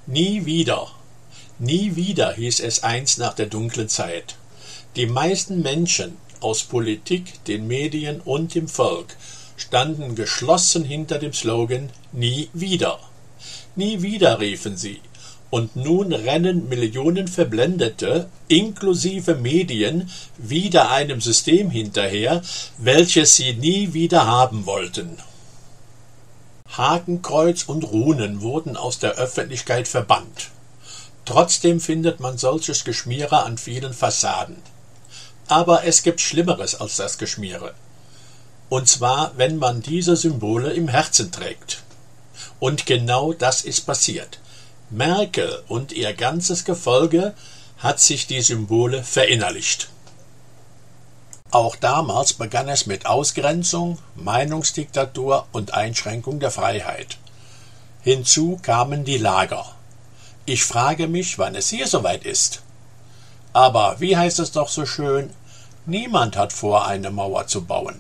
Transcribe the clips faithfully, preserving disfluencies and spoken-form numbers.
Nie wieder, nie wieder hieß es einst nach der dunklen Zeit. Die meisten Menschen aus Politik, den Medien und dem Volk standen geschlossen hinter dem Slogan Nie wieder. Nie wieder, riefen sie. Und nun rennen Millionen Verblendete, inklusive Medien, wieder einem System hinterher, welches sie nie wieder haben wollten. Hakenkreuz und Runen wurden aus der Öffentlichkeit verbannt. Trotzdem findet man solches Geschmiere an vielen Fassaden. Aber es gibt Schlimmeres als das Geschmiere. Und zwar, wenn man diese Symbole im Herzen trägt. Und genau das ist passiert. Merkel und ihr ganzes Gefolge hat sich die Symbole verinnerlicht. Auch damals begann es mit Ausgrenzung, Meinungsdiktatur und Einschränkung der Freiheit. Hinzu kamen die Lager. Ich frage mich, wann es hier soweit ist. Aber wie heißt es doch so schön, niemand hat vor, eine Mauer zu bauen.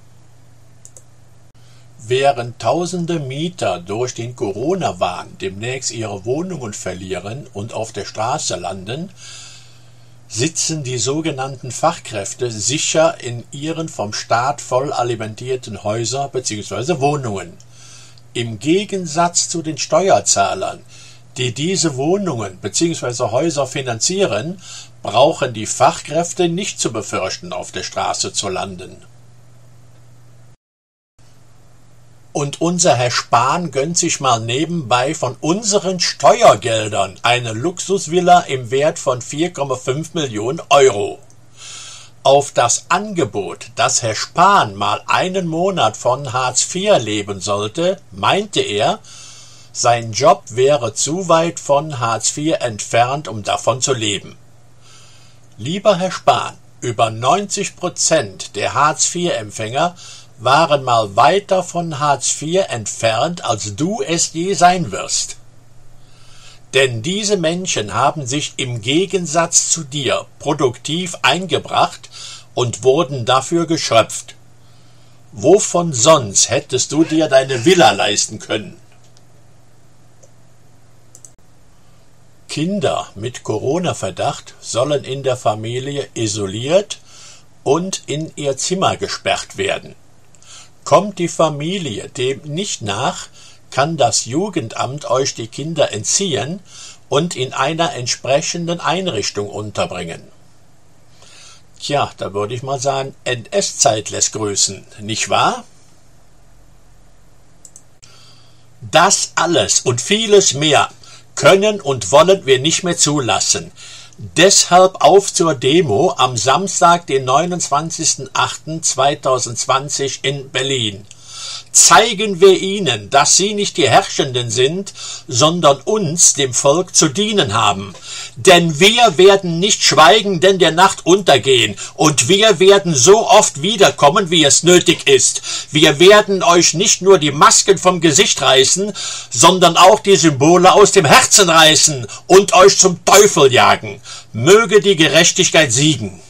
Während tausende Mieter durch den Corona-Wahn demnächst ihre Wohnungen verlieren und auf der Straße landen, sitzen die sogenannten Fachkräfte sicher in ihren vom Staat voll alimentierten Häusern bzw. Wohnungen. Im Gegensatz zu den Steuerzahlern, die diese Wohnungen bzw. Häuser finanzieren, brauchen die Fachkräfte nicht zu befürchten, auf der Straße zu landen. Und unser Herr Spahn gönnt sich mal nebenbei von unseren Steuergeldern eine Luxusvilla im Wert von vier Komma fünf Millionen Euro. Auf das Angebot, dass Herr Spahn mal einen Monat von Hartz vier leben sollte, meinte er, sein Job wäre zu weit von Hartz vier entfernt, um davon zu leben. Lieber Herr Spahn, über neunzig Prozent der Hartz vier Empfänger waren mal weiter von Hartz vier entfernt, als du es je sein wirst. Denn diese Menschen haben sich im Gegensatz zu dir produktiv eingebracht und wurden dafür geschröpft. Wovon sonst hättest du dir deine Villa leisten können? Kinder mit Corona-Verdacht sollen in der Familie isoliert und in ihr Zimmer gesperrt werden. Kommt die Familie dem nicht nach, kann das Jugendamt euch die Kinder entziehen und in einer entsprechenden Einrichtung unterbringen. Tja, da würde ich mal sagen, N S-Zeit lässt grüßen, nicht wahr? Das alles und vieles mehr können und wollen wir nicht mehr zulassen. Deshalb auf zur Demo am Samstag, den neunundzwanzigsten achten zweitausendzwanzig in Berlin. Zeigen wir ihnen, dass sie nicht die Herrschenden sind, sondern uns, dem Volk, zu dienen haben. Denn wir werden nicht schweigen, denn der Nacht untergehen, und wir werden so oft wiederkommen, wie es nötig ist. Wir werden euch nicht nur die Masken vom Gesicht reißen, sondern auch die Symbole aus dem Herzen reißen und euch zum Teufel jagen. Möge die Gerechtigkeit siegen.